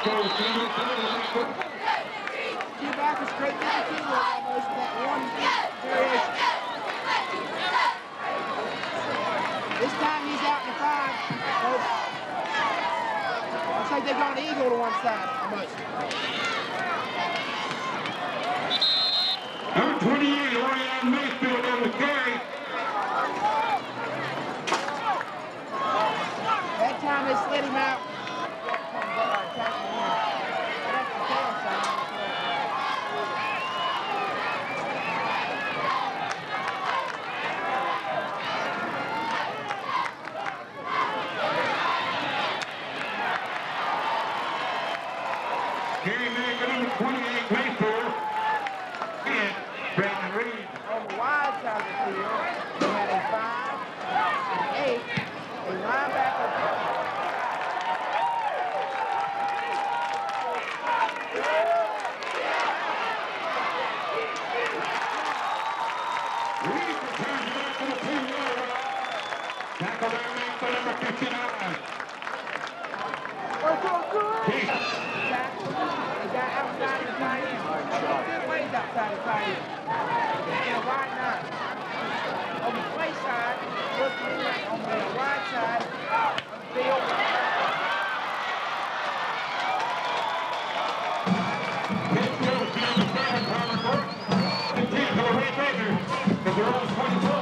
back is straight to the field almost that one variation. This time he's out in the 5. Looks like they got an eagle to one side almost. Number 28, Orion Mayfield on the carry. That time they slid him out. Gary Mack, number 28, Mayfield. And Brandon Reed. On the wide side of the field, they had a 5, an 8, a linebacker. Reed returns back to the 2-yard line. Tackle there made for number 59. Keith. They got outside of the tight end. Good ways outside the tight end. And a wide 9. On the play side, look on the wide side of the field. Pitch goes down the field, Tyler Burke. And 10 for the Red Raiders. As they're on 24.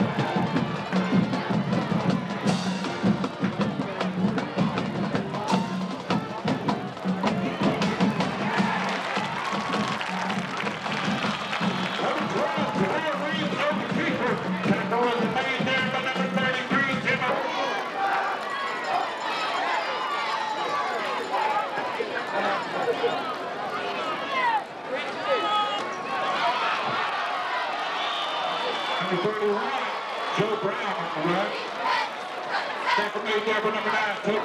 Number 31, Joe Brown on the right. Tackle made there for number 9, too.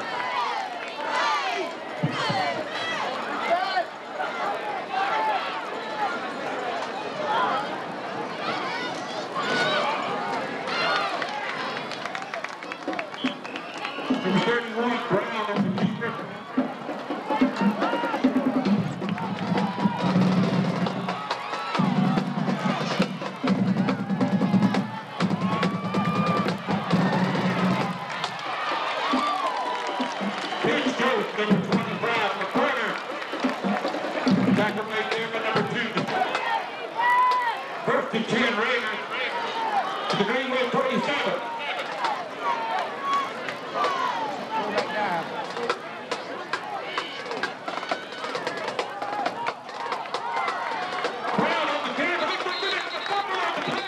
Number 31, Brown on the keeper. Number 25, McCarter. Tackle made there by number 2. First and 10 Raiders. The Greenway 47. Brown on the carry. Look for the fumble on the play.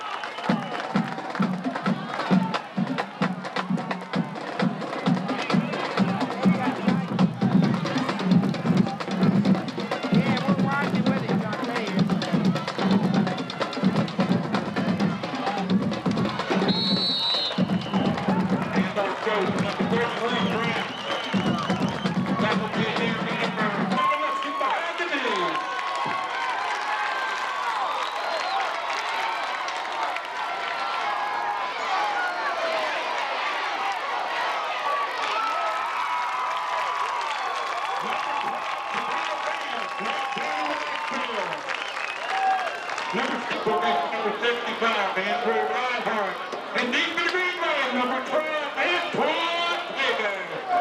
Number 75, Andrew Reinhardt. And deep in the green lane, number 12, Antoine Hager.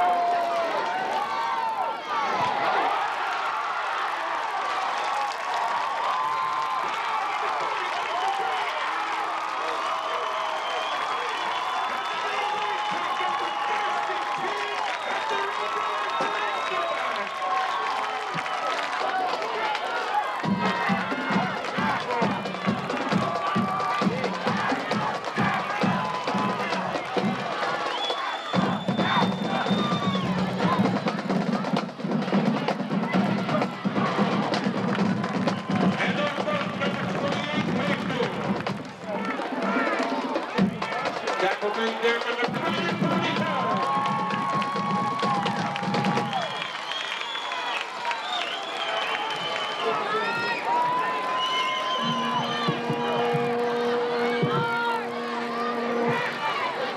Tackle made there for the 45.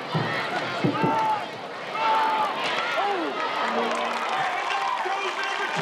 Goes number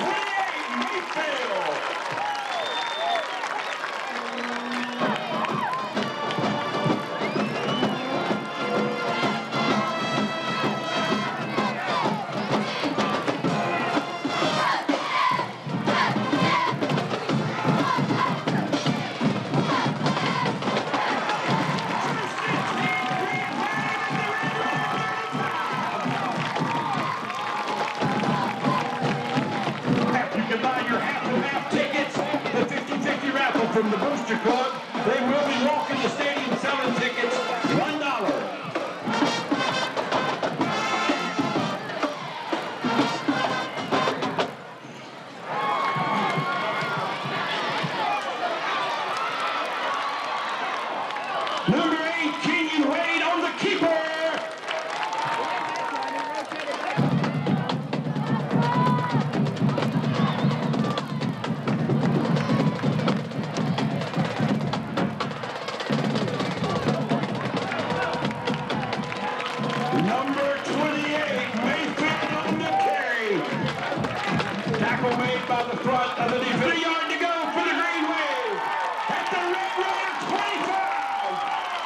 made by the front of the defense. 3 yards to go for the Green Wave. At the Red Raider 25.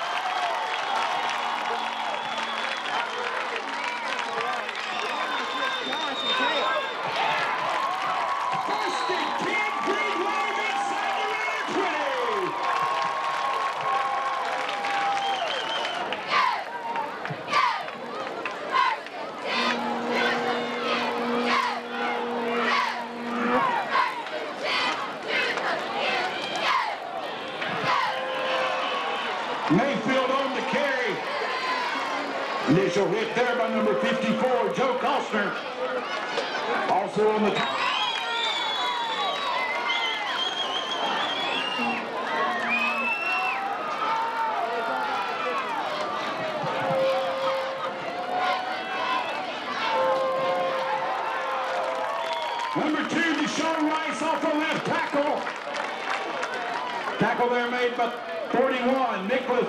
First and 10, Green Wave inside the Raider 20. Mayfield on the carry. Initial hit there by number 54, Joe Costner. Also on the number 2, Deshaun Rice off the left tackle. Tackle there made by 41, Nicholas.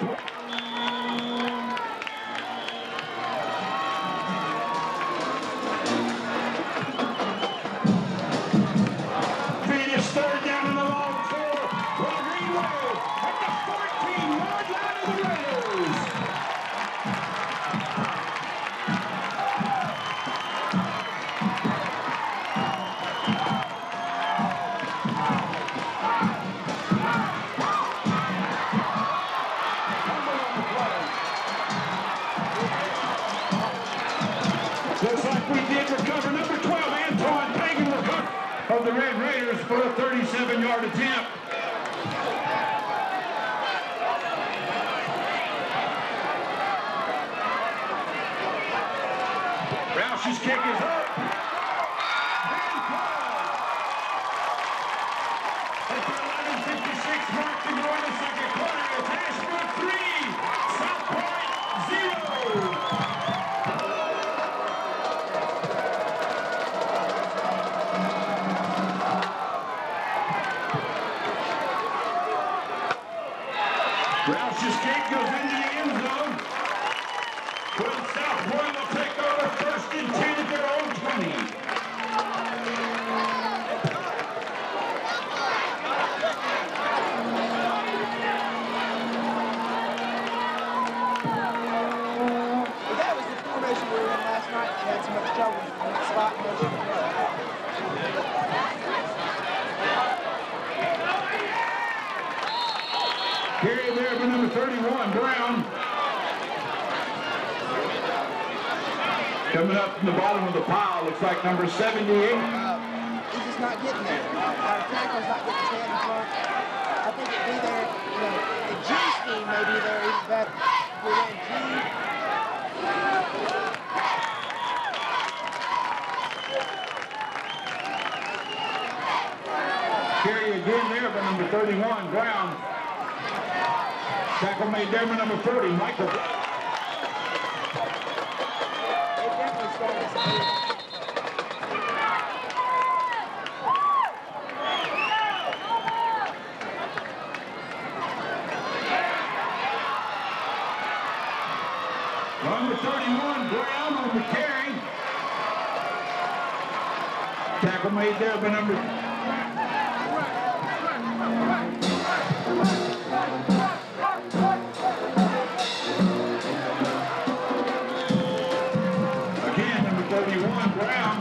Finish third down in the long four. For the Green Wave at the 14-yard line of the Raiders. Looks like we did recover. Number 12, Antoine Pagan recovered of the Red Raiders for a 37-yard attempt. Roush's kick is up. And good. At the 11:56 mark to go in the second quarter, it's Ashbrook 3, South Point 0. Roush's kick goes into the end zone. Will South Point will take over first and 10 at their own 20. That was the formation we were in last night. We had so much trouble in that spot. Carry there for number 31, Brown. Coming up from the bottom of the pile, looks like number 78. He's just not getting there. Our tackle's not getting his hand in front. I think it'd be there, the G scheme may be there even better. We ran G. Carry again there by number 31, Brown. Tackle made there by number 40, Michael. They definitely started us. Number 31, Brown on the carry. Tackle made there by number... Again, number 31, Brown.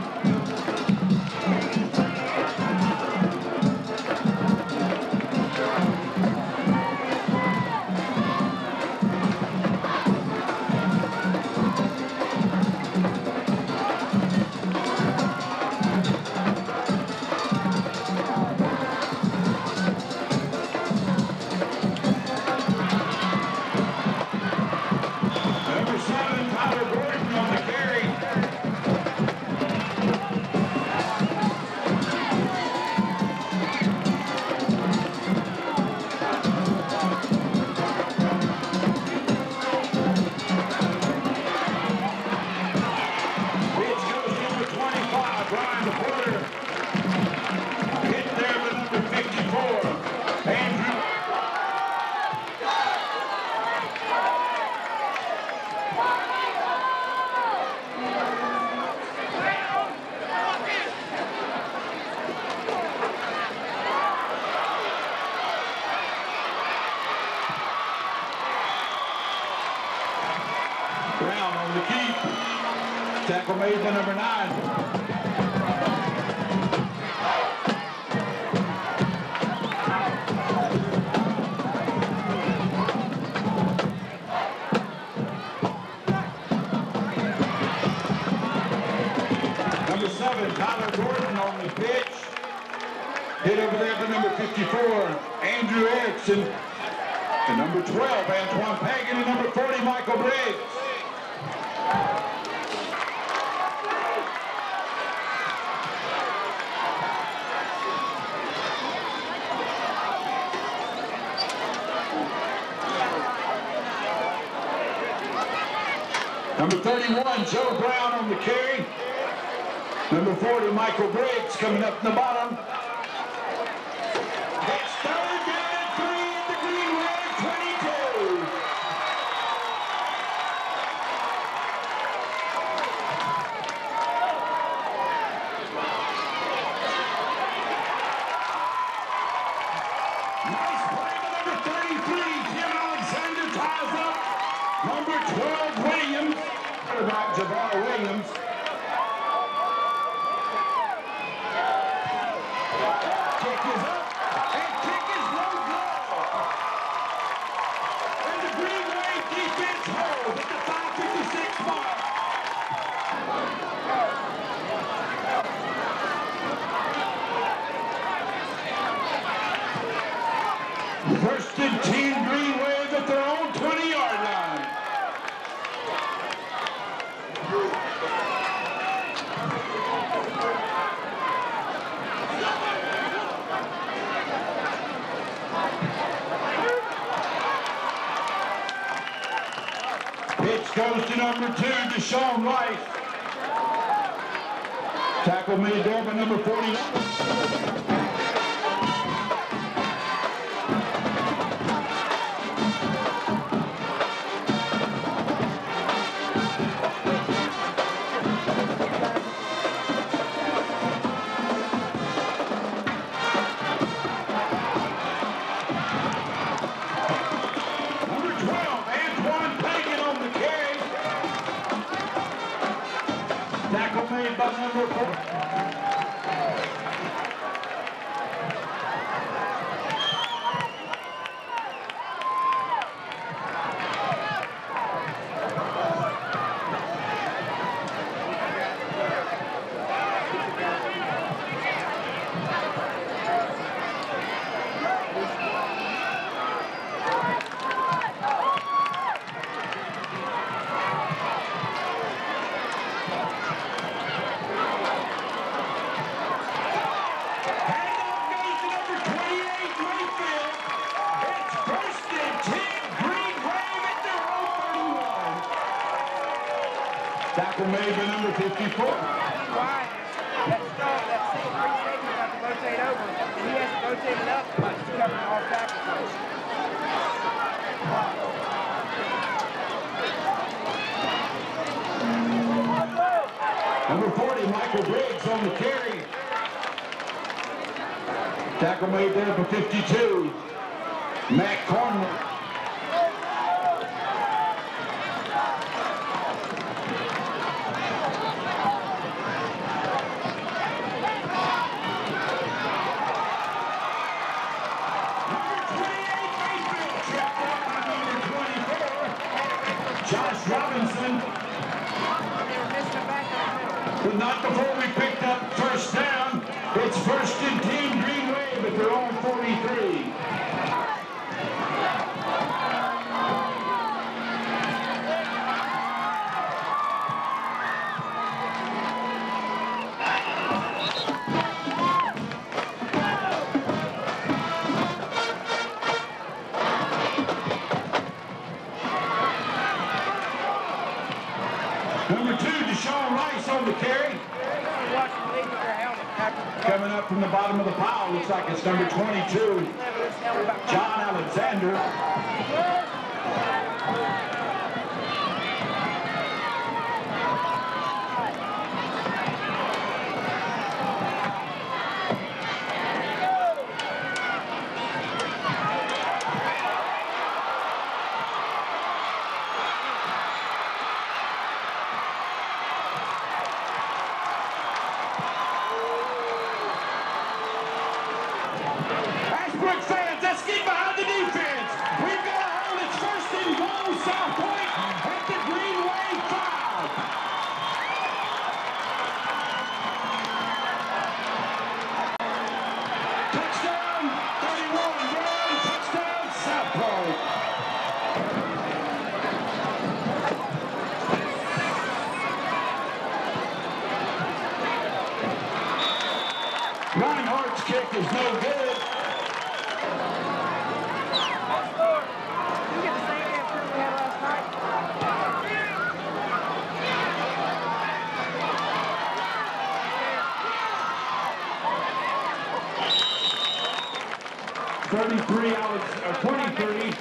the keep. Tackle made by number 9. Number 7, Tyler Gordon on the pitch. Hit over there for number 54, Andrew Erickson. And number 12, Antoine Pagan. And number 40, Michael Briggs. Number 31, Joe Brown on the carry. Number 40, Michael Briggs coming up in the bottom. It's third down and 3 at the Green Wave 22. Nice play by number 33, Jim Alexander ties up. Number 12, Williams. Quarterback Javar Williams. Kick is up, and kick is no good. And the Green Wave defense holds at the 5:56 mark. First and 10, Green Wave at their own 20-yard line. Pitch goes to number 2, Deshaun Rice. Tackle made there by number 49. Tackle made by number 4. Tackle made by number 54. That stall, that free safety about to rotate over, and he has to rotate it up to cover off tackle place. Number 40, Michael Briggs on the carry. Tackle made there for 52. Matt Cornwell. Josh Robinson. But not before we picked up first down. It's first and 10, Green Wave at their own 43. Number 2, Deshaun Rice on the carry. Coming up from the bottom of the pile, looks like it's number 22, John Alexander. 33 out of 20-30.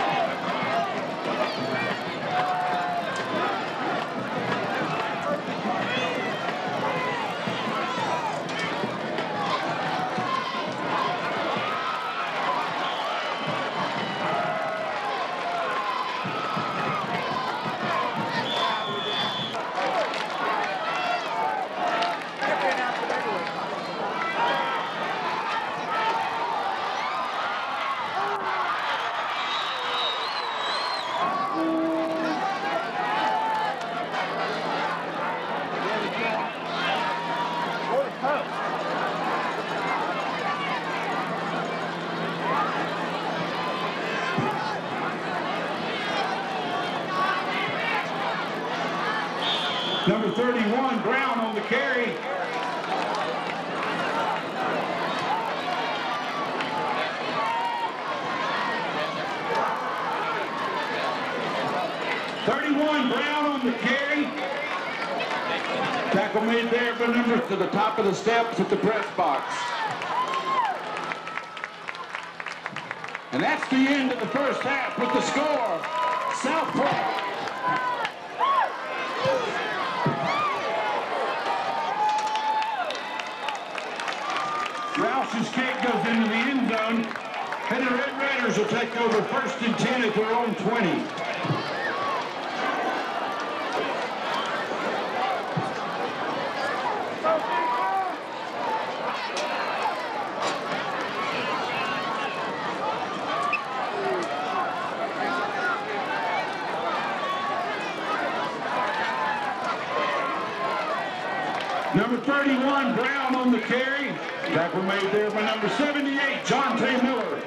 Number 31, Brown on the carry. Brown on the carry. Tackle made there for number to the top of the steps at the press box. And that's the end of the first half with the score. Southport. Roush's kick goes into the end zone, and the Red Raiders will take over 1st and 10 at their own 20. Number 31, Brown on the carry. Tackle made there by number 78, John T. Miller.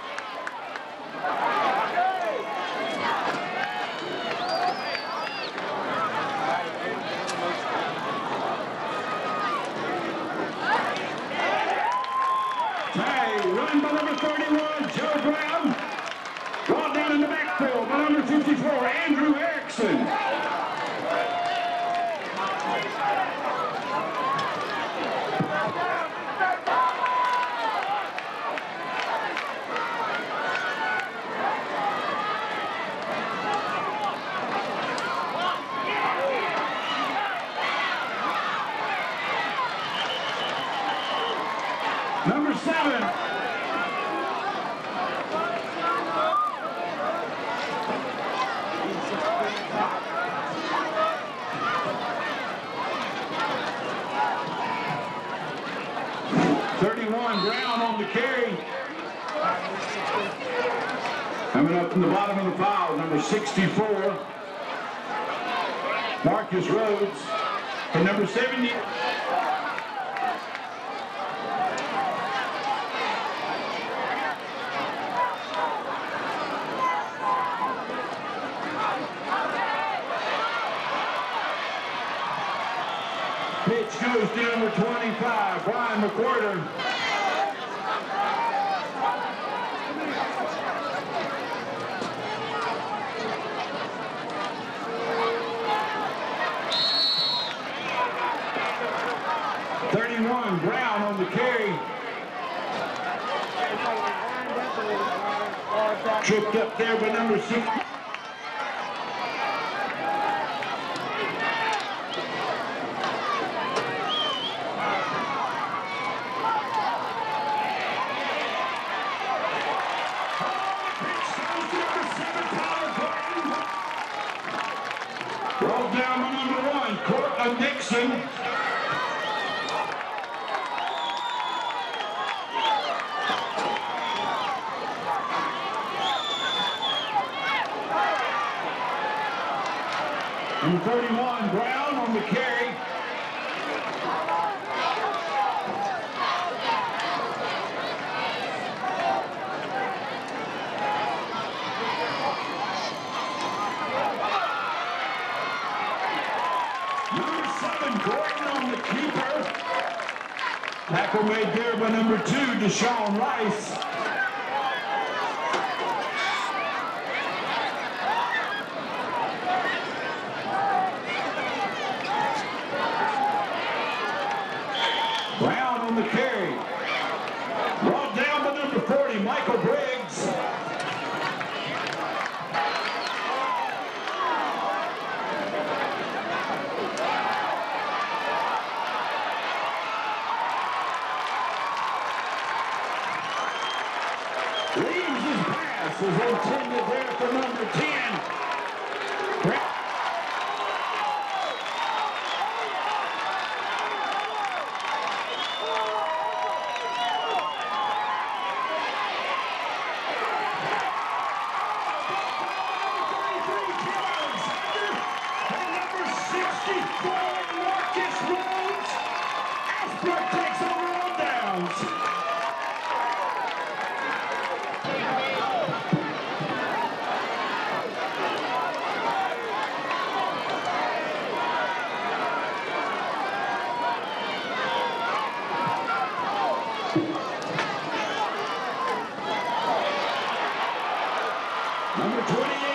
Tag, run by number 31, Joe Brown. Brought down in the backfield by number 54, Andrew Erickson. Number 7. Brown on the carry. Coming up from the bottom of the pile, number 64, Marcus Rhodes. For number 70. Pitch goes to number 25, Brian McWhorter. Brown on the carry. Tripped up there by number 6. Rolled down by number 1, Cortland Dixon. Number 31, Brown on the carry. Number 7, Gordon on the keeper. Tackle made there by number 2, Deshaun Rice. Brown on the carry. Brought down by number 40, Michael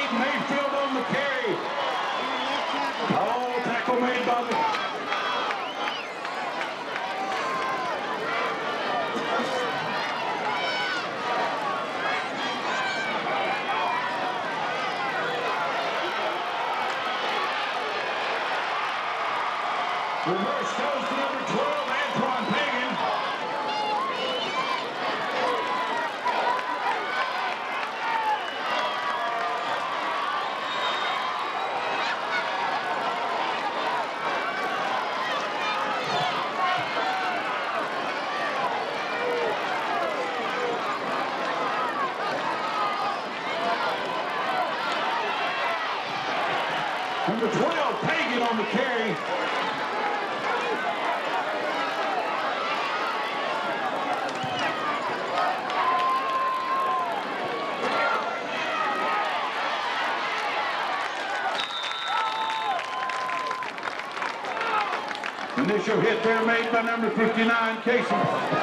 Mayfield on the carry. Oh, tackle made by the... Reverse goes to number 12, Antoine Pagan. Number 12, Pagan on the carry. Initial hit there made by number 59, Casey.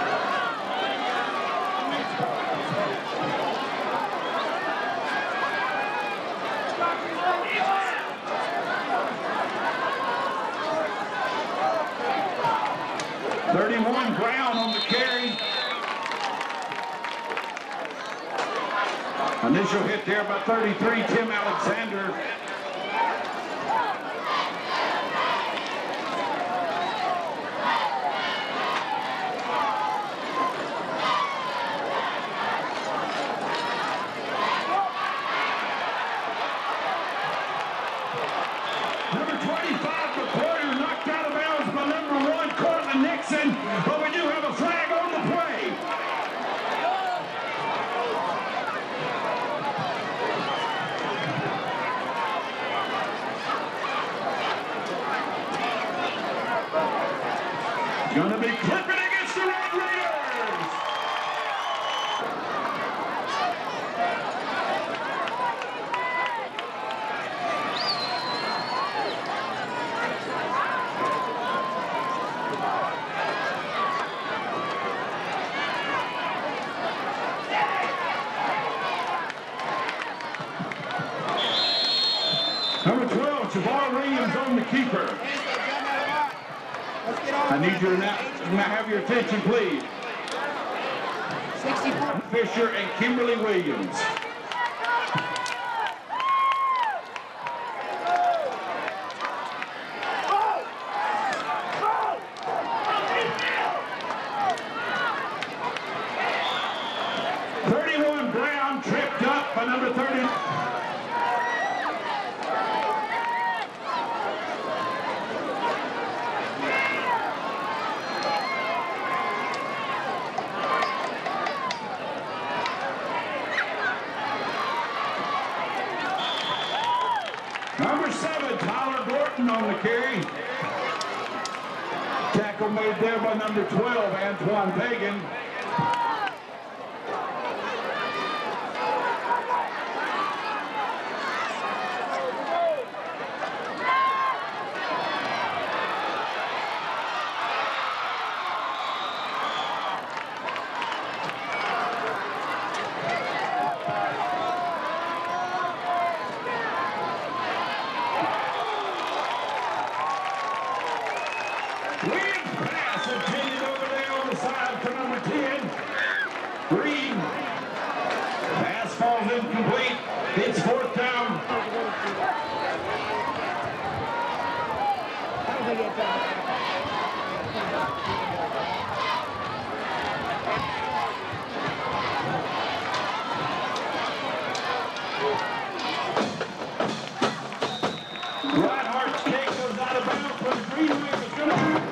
.31 Brown on the carry. Initial hit there by 33, Tim Alexander. Number 25, McCoy, knocked out of bounds by number 1, Cortland Nixon, but we do have a flag on the play. Going to be clipping against the Red Raiders. Number 12, Javar Williams on the keeper. I need you to now have your attention, please. 64. Fisher and Kimberly Williams. Brown tripped up by number 30. Number 7, Tyler Gordon on the carry. Tackle made there by number 12, Antoine Pagan. Incomplete. It's 4th down. Reinhardt's kick goes out of bounds, but Greenway was going to...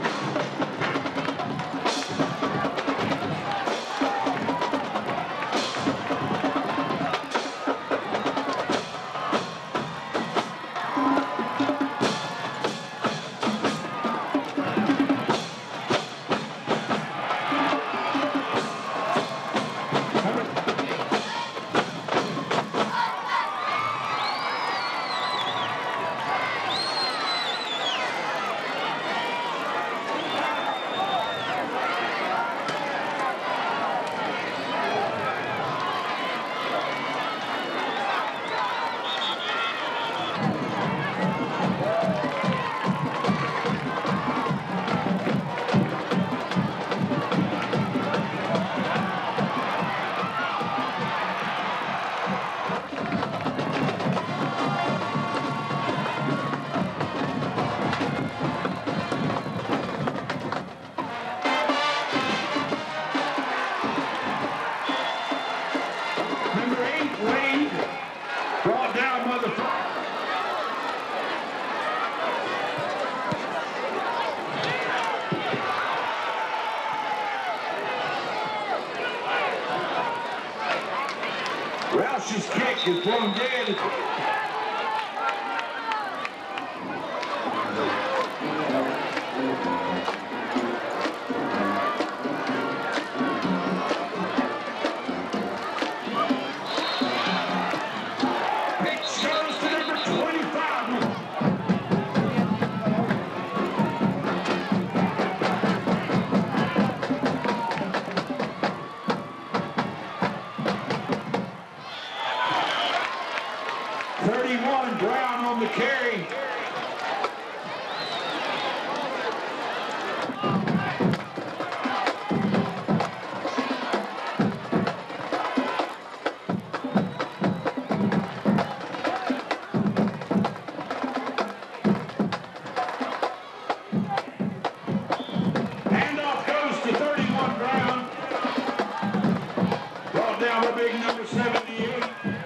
Brought down, motherfucker. Well, she's kicked and thrown dead. Brown on the carry. Handoff goes to 31 Brown. Brought down the big number 78.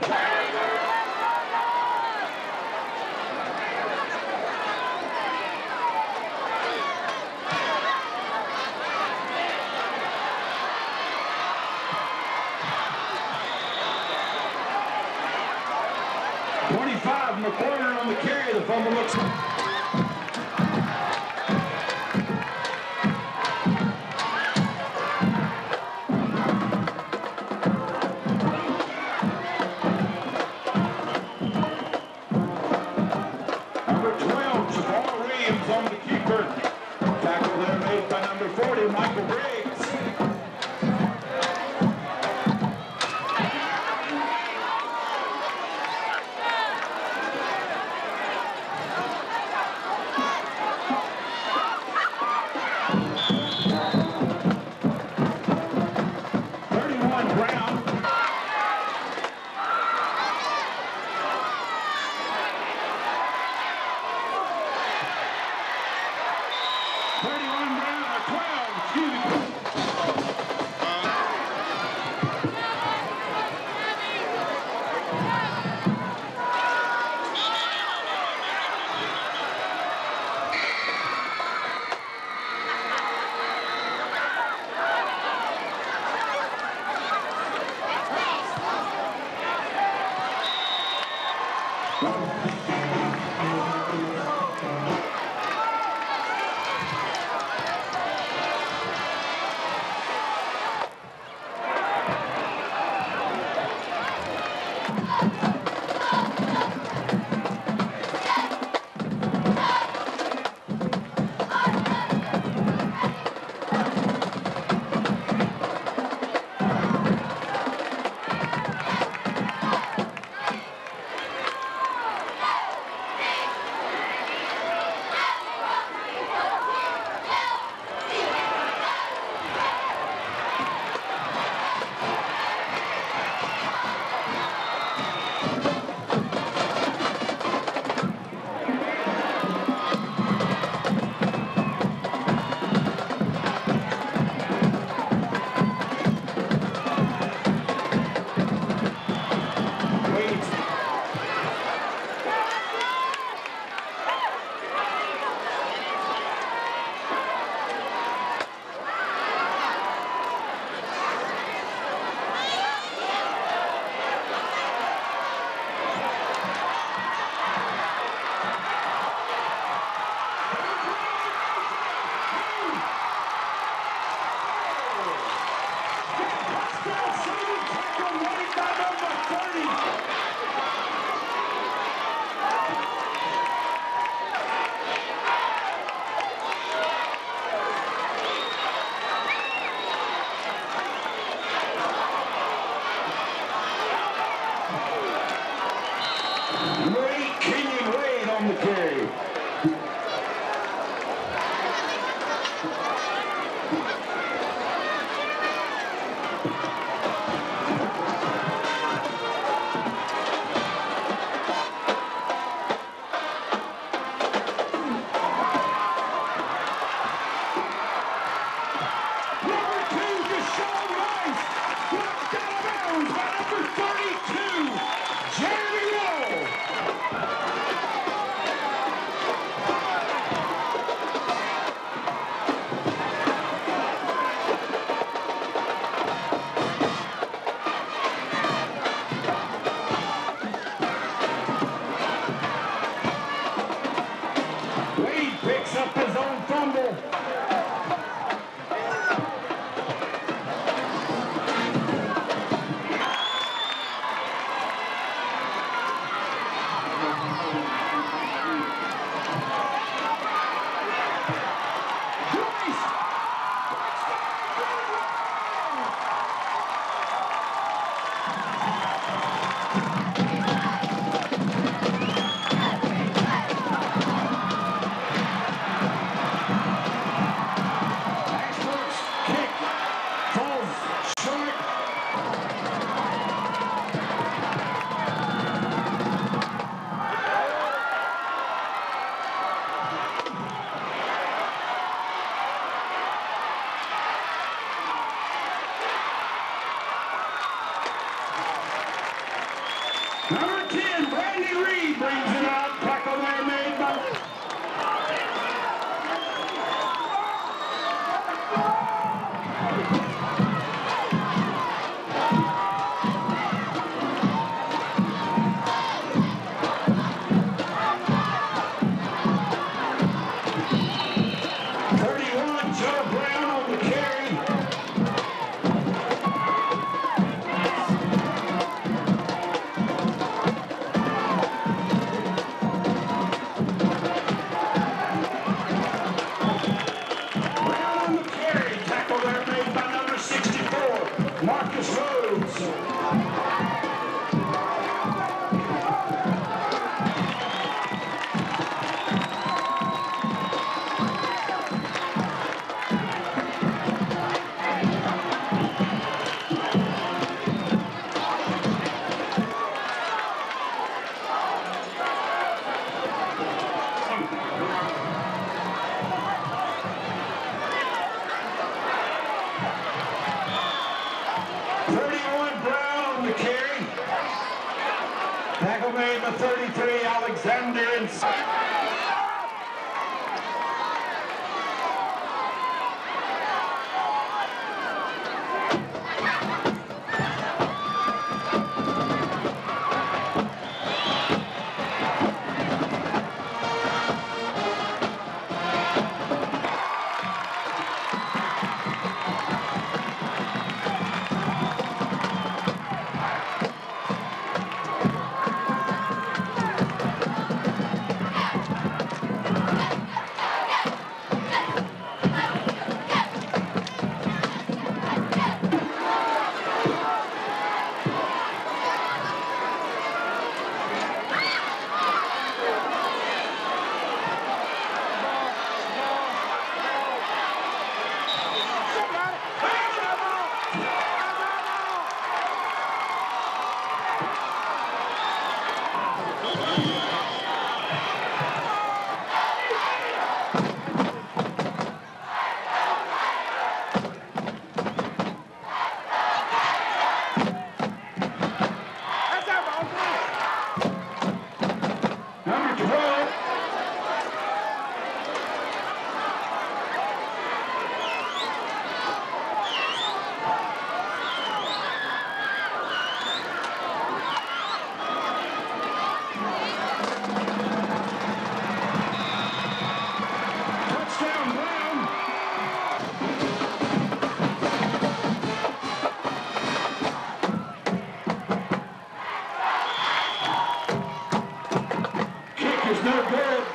25 in the corner on the carry. The fumble looks. Number 12, Jamal Williams on the keeper. Tackle there made by number 40, Michael Briggs. Jeremy Rowe. Ashbrook's kick falls short. Number 10, Brandy Reed brings it out. Tackle there made by... Joe Brown on the carry. Brown on the carry. Tackle there made by number 64, Marcus Rhodes. Tackle made by 33, Alexander inside. No good.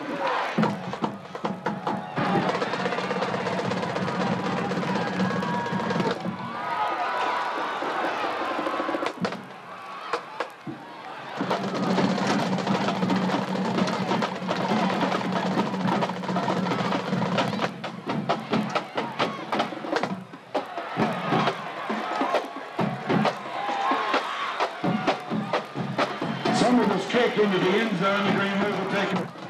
Someone was kicked into the end zone. The Green Wave will take it.